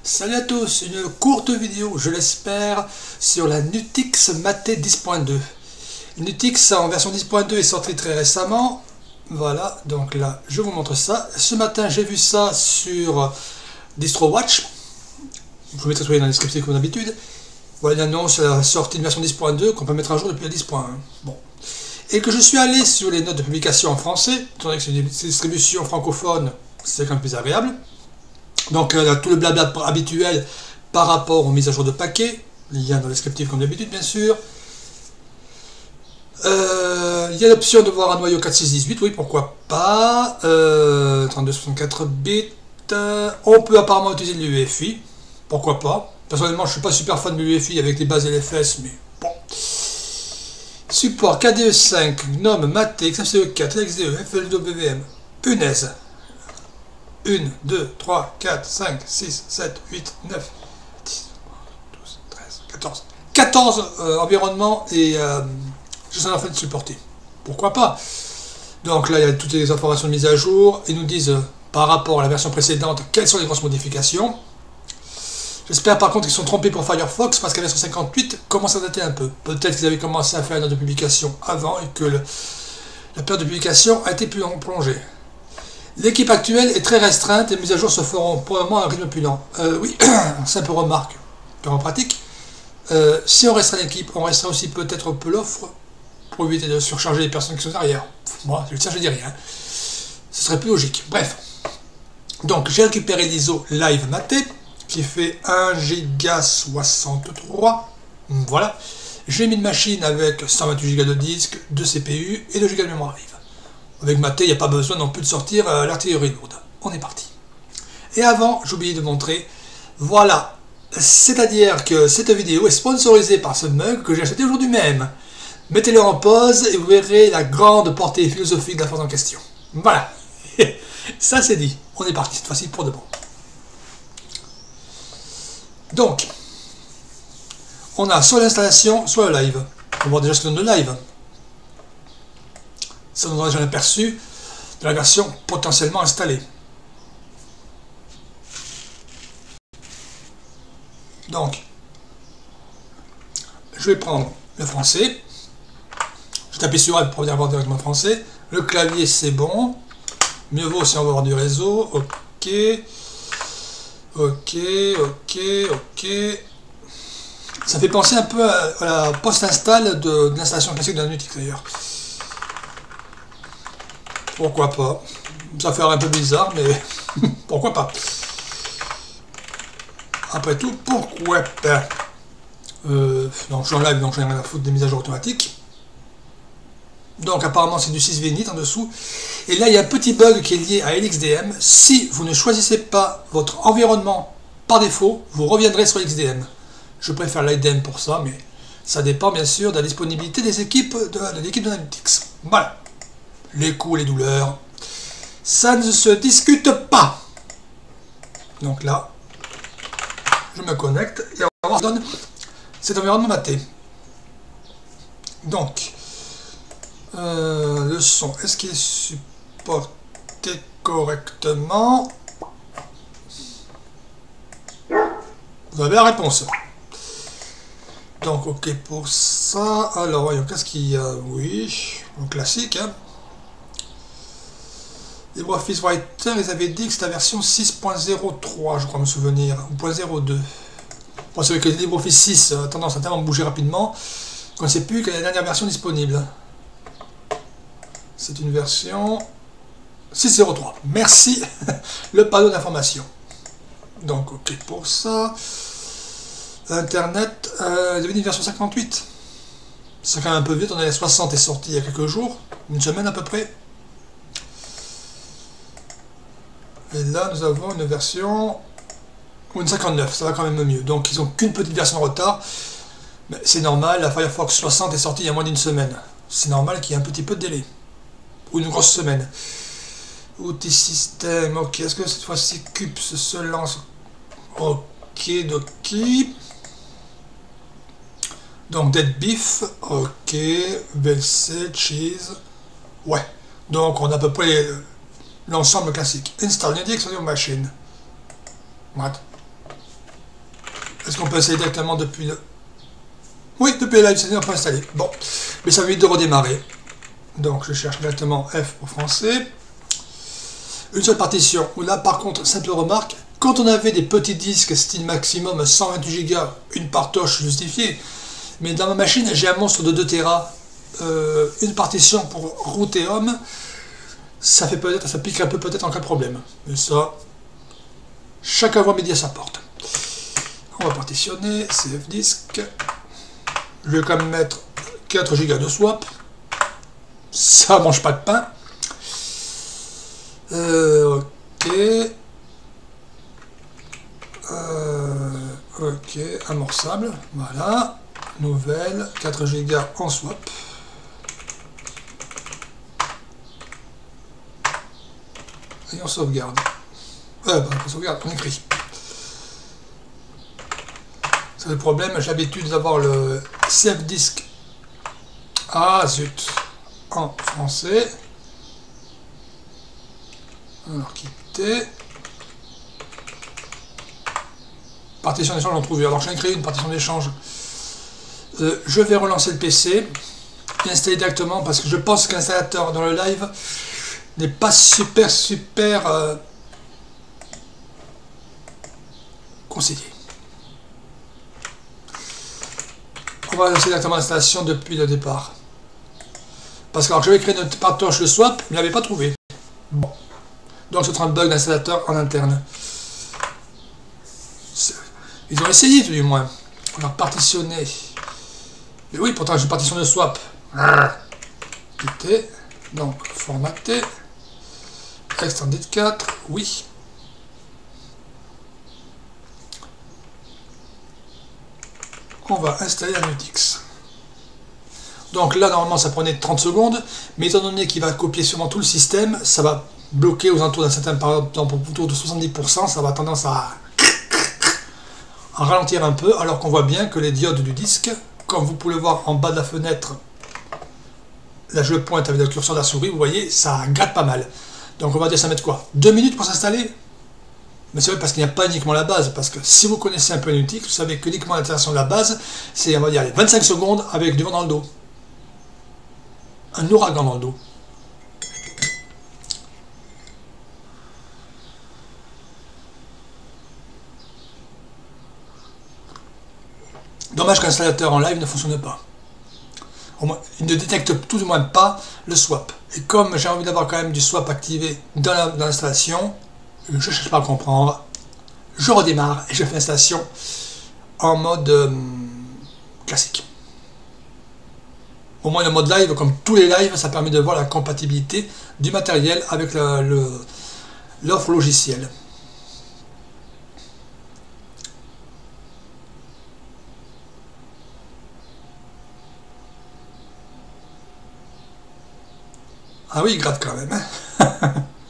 Salut à tous, une courte vidéo, je l'espère, sur la Nutix Mate 10.2. Nutix en version 10.2 est sortie très récemment. Voilà, donc là, je vous montre ça. Ce matin, j'ai vu ça sur DistroWatch. Je vous mettrai tout dans la description comme d'habitude. Voilà une annonce la sortie de version 10.2 qu'on peut mettre à jour depuis la 10.1. Bon. Et que je suis allé sur les notes de publication en français, étant donné que c'est une distribution francophone, c'est quand même plus agréable. Donc tout le blabla habituel par rapport aux mises à jour de paquets, lien dans le descriptif comme d'habitude bien sûr. Il y a l'option de voir un noyau 4618, oui pourquoi pas, 3264 bits, on peut apparemment utiliser l'UEFI, pourquoi pas. Personnellement je ne suis pas super fan de l'UEFI avec les bases LFS, mais bon. Support KDE5, GNOME, Mate, XFCE4, LXDE, FLWM, punaise. 1, 2, 3, 4, 5, 6, 7, 8, 9, 10, 12, 13, 14. 14 environnements et je suis en train de supporter. Pourquoi pas? Donc là, il y a toutes les informations de mise à jour. Ils nous disent par rapport à la version précédente quelles sont les grosses modifications. J'espère par contre qu'ils sont trompés pour Firefox parce qu'à la version 58 commence à dater un peu. Peut-être qu'ils avaient commencé à faire une note de publication avant et que la période de publication a été plus prolongée. L'équipe actuelle est très restreinte et les mises à jour se feront probablement à un rythme plus lent. Oui, simple remarque, en pratique. Si on restera l'équipe, on restera aussi peut-être un peu l'offre pour éviter de surcharger les personnes qui sont derrière. Moi, je dis rien. Ce serait plus logique. Bref. Donc, j'ai récupéré l'ISO Live Mate qui fait 1,63 Go. Voilà. J'ai mis une machine avec 128 Go de disque, 2 CPU et 2 Go de mémoire vive. Avec Mate, il n'y a pas besoin non plus de sortir l'artillerie lourde. On est parti. Et avant, j'ai oublié de montrer, voilà, c'est-à-dire que cette vidéo est sponsorisée par ce mug que j'ai acheté aujourd'hui même. Mettez-le en pause et vous verrez la grande portée philosophique de la phrase en question. Voilà, ça c'est dit. On est parti cette fois-ci pour de bon. Donc, on a soit l'installation, soit le live. On va voir déjà ce que donne le live. Ça nous donne déjà un aperçu de la version potentiellement installée. Donc, je vais prendre le français. Je tape sur Alt pour venir voir directement le français. Le clavier, c'est bon. Mieux vaut si on veut avoir du réseau. Ok. Ok, ok, ok. Ça fait penser un peu à la post-install de l'installation classique d'un Nutix d'ailleurs. Pourquoi pas? Ça fait un peu bizarre, mais pourquoi pas? Après tout, pourquoi pas? Non, je suis en live, donc je n'ai rien à foutre des mises à jour automatiques. Donc apparemment c'est du 6V-init en dessous. Et là il y a un petit bug qui est lié à LXDM. Si vous ne choisissez pas votre environnement par défaut, vous reviendrez sur LXDM. Je préfère l'IDM pour ça, mais ça dépend bien sûr de la disponibilité des équipes de l'équipe de Nutix. Voilà. Les coups, les douleurs, ça ne se discute pas. Donc là, je me connecte et on va voir ce que donne cet environnement maté. Donc, le son, est-ce qu'il est supporté correctement? Vous avez la réponse. Donc, ok pour ça. Alors, voyons, qu'est-ce qu'il y a? Oui, un classique, hein. LibreOffice Writer, ils avaient dit que c'était la version 6.03, je crois me souvenir, ou 0.02. Bon, c'est vrai que LibreOffice 6 a tendance à tellement bouger rapidement qu'on ne sait plus quelle est la dernière version disponible. C'est une version 6.03. Merci, le panneau d'information. Donc, ok pour ça. Internet, ils avaient dit une version 58. C'est quand même un peu vite, on est à 60 est sorti il y a quelques jours, une semaine à peu près. Et là, nous avons une version ou une 59, ça va quand même mieux. Donc, ils n'ont qu'une petite version en retard. Mais c'est normal, la Firefox 60 est sortie il y a moins d'une semaine. C'est normal qu'il y ait un petit peu de délai. Ou une grosse semaine. Outils système, ok. Est-ce que cette fois-ci CUPS se lance? Ok, doki. Donc, Dead Beef, ok. VLC, Cheese. Ouais. Donc, on a à peu près l'ensemble classique. Install Nginx on your machine. What? Est-ce qu'on peut installer directement depuis le... Oui, depuis le live session, on peut installer. Bon, mais ça m'évite de redémarrer. Donc je cherche directement F pour français. Une seule partition. Où là, par contre, simple remarque, quand on avait des petits disques style maximum 128 Go, une partoche justifiée, mais dans ma machine, j'ai un monstre de 2 Tera, une partition pour root et home, ça fait peut-être, ça pique un peu peut-être en cas de problème. Mais ça, chacun voit midi à sa porte. On va partitionner, CF disk. Je vais quand même mettre 4 Go de swap. Ça mange pas de pain. Ok. Ok, amorçable. Voilà. Nouvelle, 4 Go en swap. Et on sauvegarde. On sauvegarde, on écrit. C'est le problème, j'ai l'habitude d'avoir le CF disk. Ah zut, en français. Alors quitter. Partition d'échange en trouvé. Alors j'ai créé une partition d'échange. Je vais relancer le PC et installer directement parce que je pense que l'installateur dans le live n'est pas super conseillé. On va lancer directement l'installation depuis le départ. Parce que alors, j'avais créé une partoche de swap, mais je ne l'avais pas trouvé. Bon. Donc c'est un bug d'installateur en interne. Ils ont essayé tout du moins. On a partitionné. Mais oui, pourtant j'ai une partition de swap. Quitter. Donc formater. Extended 4. Oui. On va installer un Utix. Donc là, normalement, ça prenait 30 secondes, mais étant donné qu'il va copier sûrement tout le système, ça va bloquer aux alentours d'un certain, par exemple, autour de 70%, ça va tendance à ralentir un peu, alors qu'on voit bien que les diodes du disque, comme vous pouvez le voir en bas de la fenêtre, là je pointe avec le curseur de la souris, vous voyez, ça gratte pas mal. Donc on va dire ça met quoi, 2 minutes pour s'installer? Mais c'est vrai parce qu'il n'y a pas uniquement la base, parce que si vous connaissez un peu un Utix, vous savez que uniquement l'installation de la base, c'est on va dire les 25 secondes avec du vent dans le dos. Un ouragan dans le dos. Dommage qu'un installateur en live ne fonctionne pas. Au moins, il ne détecte tout du moins pas le swap. Et comme j'ai envie d'avoir quand même du swap activé dans l'installation, je ne cherche pas à comprendre, je redémarre et je fais l'installation en mode classique. Au moins le mode live, comme tous les lives, ça permet de voir la compatibilité du matériel avec l'offre logicielle. Ah oui, il gratte quand même. Hein.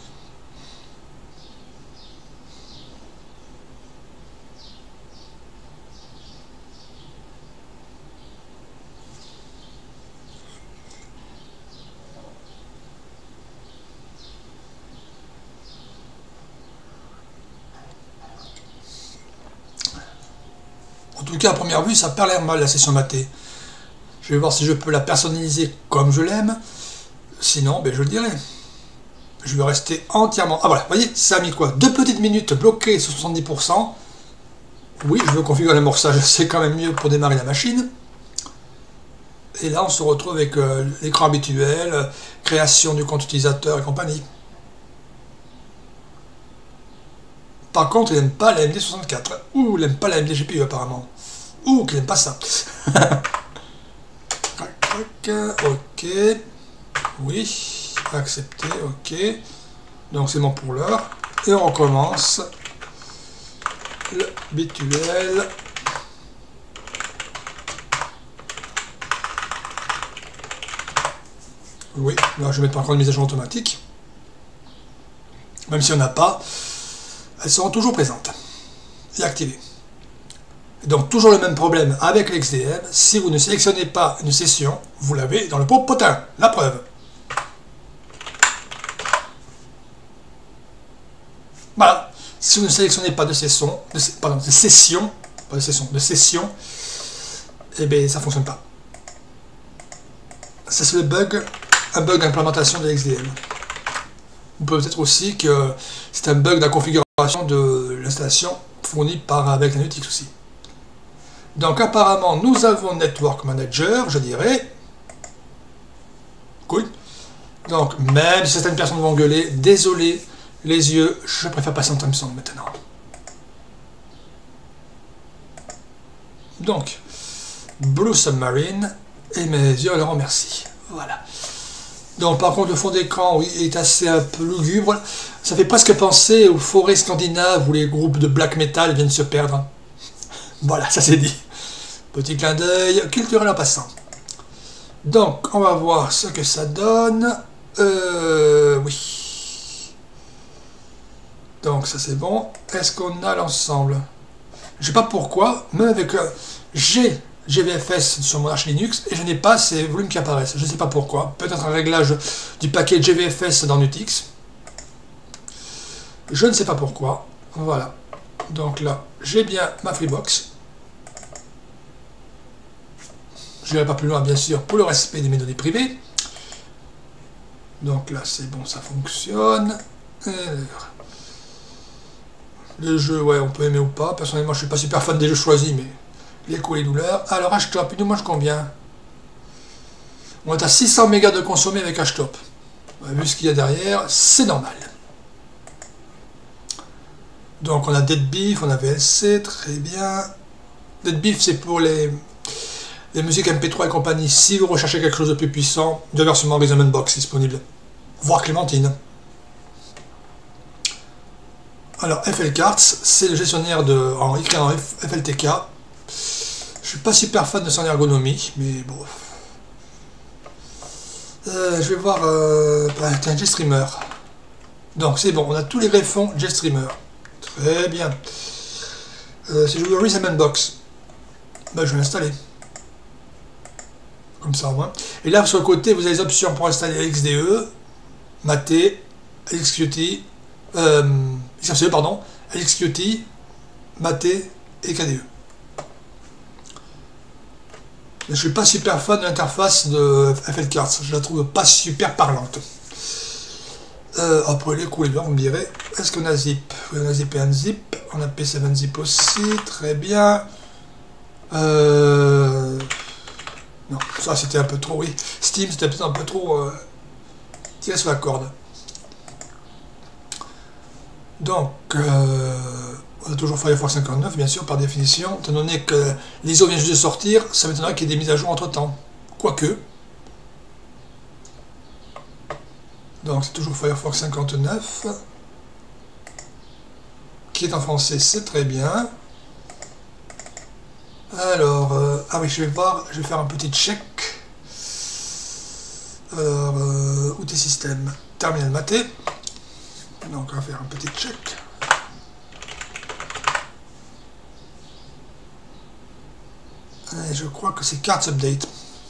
En tout cas, à première vue, ça perd l'air mal la session maté. Je vais voir si je peux la personnaliser comme je l'aime. Sinon, ben, je le dirai. Je vais rester entièrement... Ah voilà, vous voyez, ça a mis quoi? 2 petites minutes bloquées sur 70%. Oui, je veux configurer l'amorçage, c'est quand même mieux pour démarrer la machine. Et là, on se retrouve avec l'écran habituel, création du compte utilisateur et compagnie. Par contre, il n'aime pas la MD64. Ou il n'aime pas la MD GPU apparemment. Ou qu'il n'aime pas ça. Ok. Oui. Accepter. Ok. Donc c'est bon pour l'heure. Et on recommence. L'habituel. Oui. Là, je vais mettre encore une mise à jour automatique. Même si on n'a pas, elles seront toujours présentes et activées. Et donc toujours le même problème avec l'XDM, si vous ne sélectionnez pas une session, vous l'avez dans le pot potin, la preuve. Voilà, si vous ne sélectionnez pas de session, pas de session, et bien ça fonctionne pas. Ça c'est le bug, un bug d'implémentation de XDM. Ou peut-être aussi que c'est un bug de la configuration de l'installation fournie avec Linux aussi. Donc apparemment nous avons Network Manager, je dirais. Cool. Donc même si certaines personnes vont gueuler, désolé, les yeux, je préfère passer en Thompson maintenant. Donc, Blue Submarine, et mes yeux leur remercie. Voilà. Donc par contre le fond d'écran, oui, est assez un peu lugubre. Ça fait presque penser aux forêts scandinaves où les groupes de black metal viennent se perdre. Voilà, ça c'est dit. Petit clin d'œil culturel en passant. Donc on va voir ce que ça donne. Oui. Donc ça c'est bon. Est-ce qu'on a l'ensemble? Je sais pas pourquoi, même avec j'ai GVFS sur mon Arch Linux et je n'ai pas ces volumes qui apparaissent. Je ne sais pas pourquoi. Peut-être un réglage du paquet GVFS dans Nutix. Je ne sais pas pourquoi. Voilà. Donc là, j'ai bien ma Freebox. Je n'irai pas plus loin, bien sûr, pour le respect de mes données privées. Donc là, c'est bon, ça fonctionne. Les jeux, ouais, on peut aimer ou pas. Personnellement, je suis pas super fan des jeux choisis, mais les coups et les douleurs. Alors, HTOP, il nous mange combien? On est à 600 mégas de consommé avec HTOP. Vu ce qu'il y a derrière, c'est normal. Donc, on a Deadbeef, on a VLC, très bien. Deadbeef, c'est pour les musiques MP3 et compagnie. Si vous recherchez quelque chose de plus puissant, de versement Rhythm Box disponible. Voire Clémentine. Alors, FLCarts, c'est le gestionnaire écrit en FLTK. Je suis pas super fan de son ergonomie, mais bon. Je vais voir un GStreamer. Donc c'est bon, on a tous les greffons GStreamer. Très bien. Si je veux Rhythm Box, ben, je vais l'installer. Comme ça au moins. Et là sur le côté, vous avez les options pour installer XDE, Mate, LXQT, XFCE, pardon, LXQT, Mate et KDE. Je suis pas super fan de l'interface de FLCarts, je la trouve pas super parlante. Après les coups et vous me direz, est-ce qu'on a Zip? On a Zip et Unzip, on a P7Zip aussi, très bien. Non, ça c'était un peu trop, oui. Steam c'était peut-être un peu trop tiré sur la corde. Donc, on a toujours Firefox 59, bien sûr, par définition. Étant donné que l'ISO vient juste de sortir, ça m'étonnerait qu'il y ait des mises à jour entre temps. Quoique. Donc, c'est toujours Firefox 59. Qui est en français, c'est très bien. Alors, ah oui, je vais voir, je vais faire un petit check. Alors, outils système, terminal maté. Donc, on va faire un petit check. Et je crois que c'est Cards Update.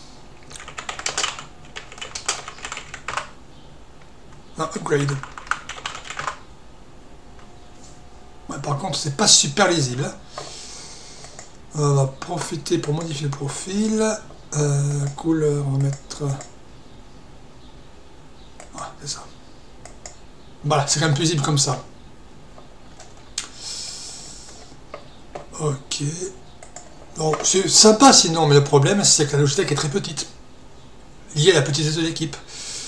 Non, Upgrade. Ouais, par contre, c'est pas super lisible. On va profiter pour modifier le profil. Couleur, on va mettre... Ah, c'est ça. Voilà, c'est quand même plus lisible comme ça. Ok. Bon, c'est sympa sinon, mais le problème, c'est que la Logitech est très petite. Liée à la petitesse de l'équipe.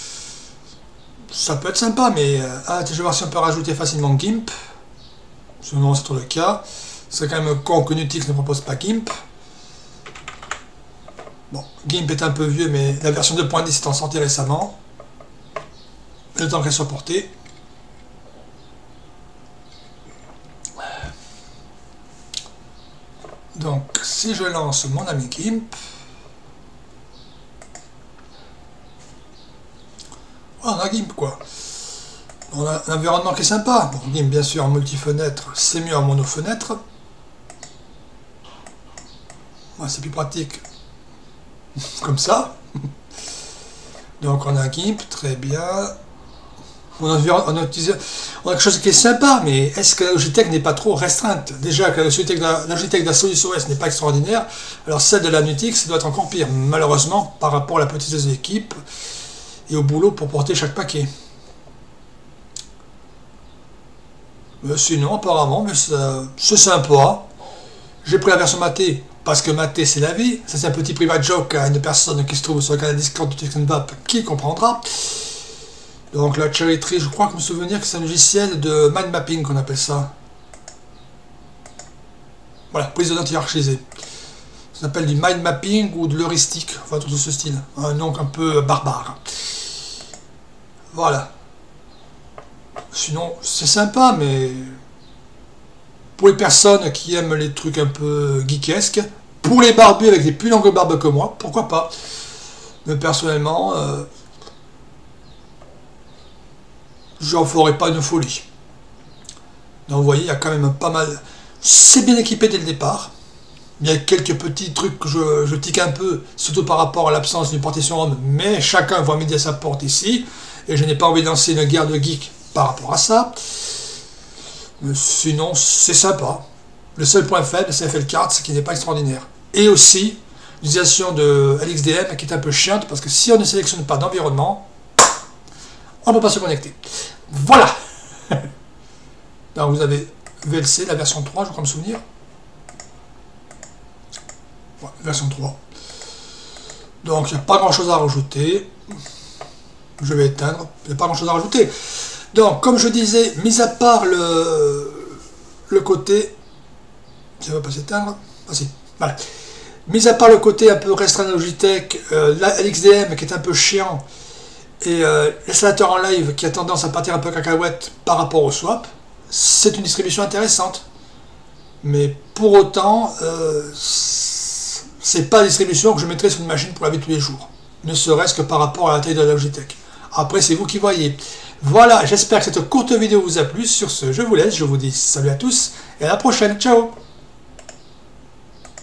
Ça peut être sympa, mais... je vais voir si on peut rajouter facilement GIMP. Sinon, c'est trop le cas. C'est quand même con que Nutix ne propose pas GIMP. Bon, GIMP est un peu vieux, mais la version 2.10 est en sortie récemment. Le temps qu'elle soit portée. Donc, si je lance mon ami GIMP, on a GIMP quoi. On a un environnement qui est sympa. Bon, GIMP bien sûr en multi-fenêtre, c'est mieux en mono-fenêtre. Ouais, c'est plus pratique comme ça. Donc on a GIMP, très bien. On a quelque chose qui est sympa, mais est-ce que la Logitech n'est pas trop restreinte? Déjà que la Logitech de la Solution OS n'est pas extraordinaire, alors celle de la Nutix doit être encore pire, malheureusement, par rapport à la petitesse de l'équipe et au boulot pour porter chaque paquet. Sinon, apparemment, mais c'est sympa. J'ai pris la version matée, parce que maté c'est la vie. Ça, c'est un petit private joke à une personne qui se trouve sur le canal Discord de TechnoVap qui comprendra. Donc la Cherry Tree, je crois que me souvenir que c'est un logiciel de mind mapping qu'on appelle ça. Voilà, prise de notes hiérarchisée. Ça s'appelle du mind mapping ou de l'heuristique, enfin tout ce style. Un nom un peu barbare. Voilà. Sinon, c'est sympa, mais pour les personnes qui aiment les trucs un peu geekesques, pour les barbus avec des plus longues barbes que moi, pourquoi pas. Mais personnellement, j'en ferai pas une folie. Donc vous voyez, il y a quand même pas mal. C'est bien équipé dès le départ. Il y a quelques petits trucs que je tique un peu, surtout par rapport à l'absence d'une partition ROM, mais chacun voit midi à sa porte ici, et je n'ai pas envie de lancer une guerre de geek par rapport à ça. Mais sinon, c'est sympa. Le seul point faible, c'est FL4, qui n'est pas extraordinaire. Et aussi, l'utilisation de LXDM qui est un peu chiante, parce que si on ne sélectionne pas d'environnement, on ne peut pas se connecter. Voilà. Donc vous avez VLC, la version 3, je crois me souvenir. Ouais, version 3. Donc il n'y a pas grand chose à rajouter. Je vais éteindre. Il n'y a pas grand chose à rajouter. Donc comme je disais, mis à part le côté... Ça ne va pas s'éteindre. Ah si, voilà. Mis à part le côté un peu restreint de Logitech, la LXDM qui est un peu chiant, et l'installateur en live qui a tendance à partir un peu cacahuète par rapport au swap, c'est une distribution intéressante. Mais pour autant, c'est pas la distribution que je mettrais sur une machine pour la vie de tous les jours. Ne serait-ce que par rapport à la taille de la Logitech. Après, c'est vous qui voyez. Voilà, j'espère que cette courte vidéo vous a plu. Sur ce, je vous laisse. Je vous dis salut à tous et à la prochaine. Ciao!